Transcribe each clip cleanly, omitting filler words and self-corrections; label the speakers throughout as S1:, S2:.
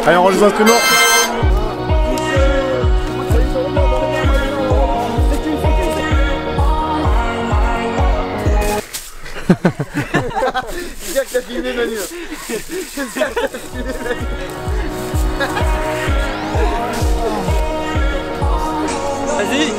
S1: Allez, on range les instruments.
S2: J'espère que t'as filmé Manu. J'espère que t'as filmé Manu.
S3: Vas-y.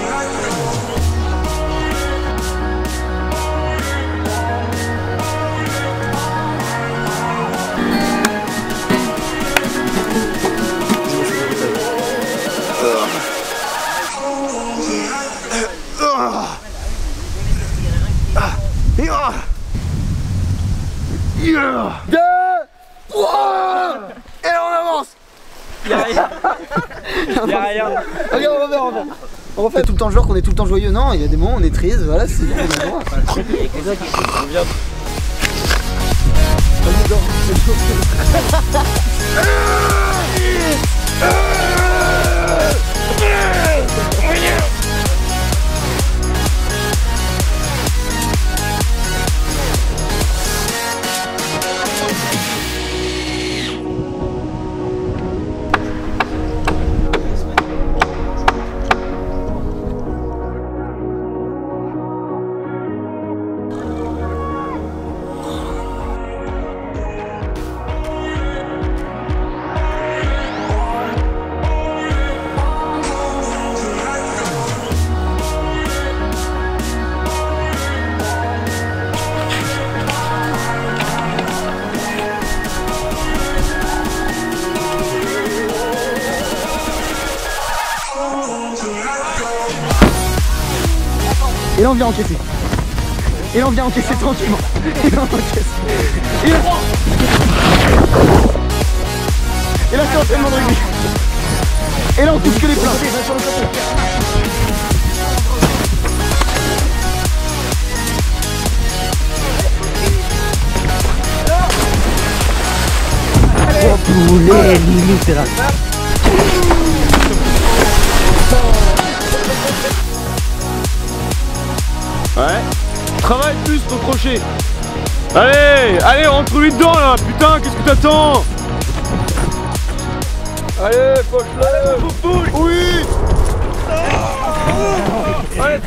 S2: Deux, trois, et on avance.
S3: Y'a rien. Y'a rien.
S2: Ok, on refait. On refait tout le temps genre qu'on est tout le temps joyeux. Non, il y a des moments où on est triste, voilà, c'est bon. Et là on vient encaisser. Et là on vient encaisser tranquillement. Et là on encaisse. Et là c'est entraînement de rugby. Et là on touche que les plats.
S4: Oh poulet, limite là.
S1: Ouais. Travaille plus ton crochet. Allez, rentre-lui dedans là. Putain, qu'est-ce que t'attends? Allez, poche-le. Oui. Allez.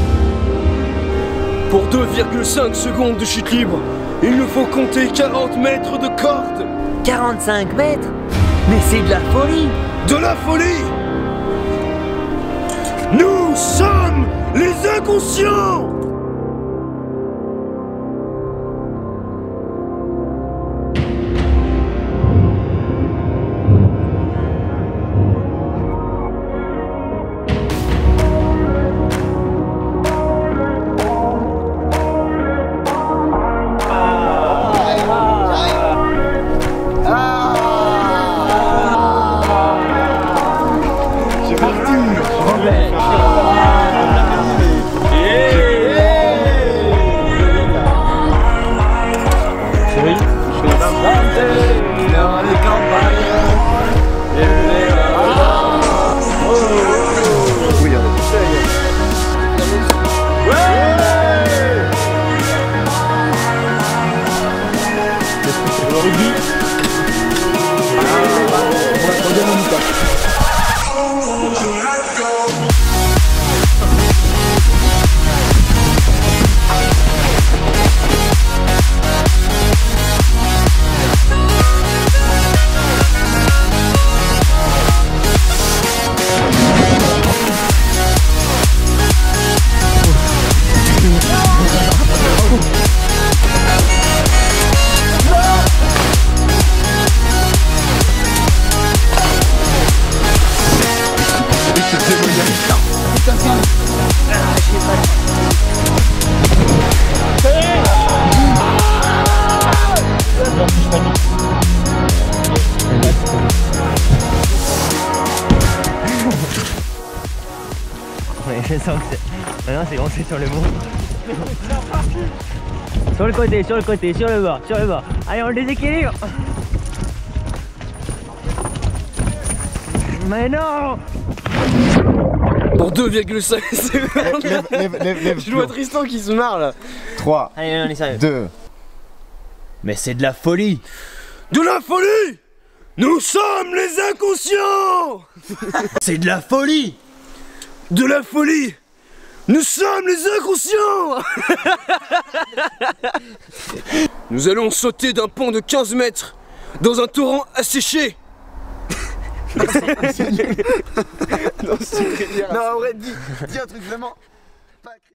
S5: Pour 2,5 secondes de chute libre, il nous faut compter 40 mètres de corde.
S4: 45 mètres? Mais c'est de la folie!
S5: De la folie! Nous sommes les inconscients!
S4: Je sens que c'est... Maintenant c'est lancé sur le mot. Sur le côté, sur le bas, Allez, on le déséquilibre. Mais non.
S5: Pour 2,5 secondes.
S1: Lève.
S5: Je vois Tristan qui se marre là.
S1: 3,
S4: Allez, on est sérieux.
S1: 2.
S4: Mais c'est de la folie.
S5: De la folie! Nous sommes les inconscients.
S6: C'est de la folie.
S5: De la folie. Nous sommes les inconscients. Nous allons sauter d'un pont de 15 mètres dans un torrent asséché.
S2: Non, en vrai, dis un truc vraiment.